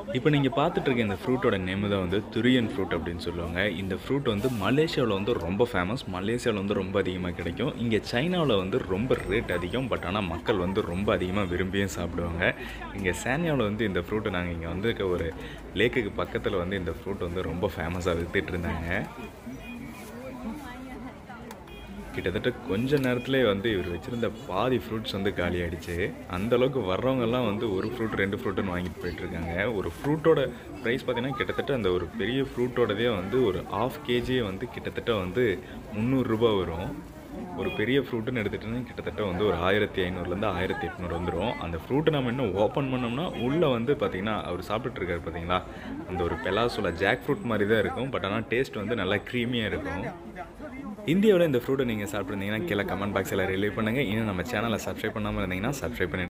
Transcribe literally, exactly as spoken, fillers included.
இப்போ நீங்க பார்த்துட்டு இருக்க இந்த ஃப்ரூட்டோட நேம் தான் வந்து துரியன் ஃப்ரூட் அப்படின்னு சொல்லுவாங்க. இந்த ஃப்ரூட் வந்து மலேசியாவில் வந்து ரொம்ப ஃபேமஸ். மலேசியாவில் வந்து ரொம்ப அதிகமாக கிடைக்கும். இங்கே சைனாவில் வந்து ரொம்ப ரேட் அதிகம். பட் ஆனால் மக்கள் வந்து ரொம்ப அதிகமாக விரும்பியும் சாப்பிடுவாங்க. இங்கே சானியாவில் வந்து இந்த ஃப்ரூட்டை நாங்கள் இங்கே வந்து ஒரு லேக்குக்கு பக்கத்தில் வந்து இந்த ஃப்ரூட் வந்து ரொம்ப ஃபேமஸாக வித்துட்டு இருந்தாங்க. கிட்டத்தட்ட கொஞ்ச நேரத்துலேயே வந்து இவர் வச்சுருந்த பாதி ஃப்ரூட்ஸ் வந்து காலி ஆகிடுச்சு. அந்தளவுக்கு வர்றவங்கெல்லாம் வந்து ஒரு ஃப்ரூட் ரெண்டு ஃப்ரூட்டுன்னு வாங்கிட்டு போயிட்டுருக்காங்க. ஒரு ஃப்ரூட்டோட ப்ரைஸ் பார்த்திங்கன்னா கிட்டத்தட்ட அந்த ஒரு பெரிய ஃப்ரூட்டோடதே வந்து ஒரு ஆஃப் கேஜியே வந்து கிட்டத்தட்ட வந்து முந்நூறுரூபா வரும். ஒரு பெரிய ஃப்ரூட்டுன்னு எடுத்துகிட்டோன்னா கிட்டத்தட்ட வந்து ஒரு ஆயிரத்தி ஐநூறுலேருந்து ஆயிரத்தி எட்நூறு வந்துடும். அந்த ஃப்ரூட்டை நம்ம இன்னும் ஓப்பன் பண்ணோம்னா உள்ளே வந்து பார்த்திங்கன்னா அவர் சாப்பிட்டுருக்காரு பார்த்தீங்களா, அந்த ஒரு பெலாசோல ஜாக் ஃப்ரூட் மாதிரி தான் இருக்கும். பட் ஆனால் டேஸ்ட் வந்து நல்லா க்ரீமியாக இருக்கும். இந்தியாவில் இந்த ஃப்ரூட்டை நீங்கள் சாப்பிட்ருந்தீங்கன்னா கீழே கமெண்ட் பாக்ஸில் ரிலீவ் பண்ணுங்கள். இன்னும் நம்ம சேனலை சப்ஸ்கிரைப் பண்ணாமல் இருந்தீங்கன்னா சப்ஸ்கிரைப் பண்ணி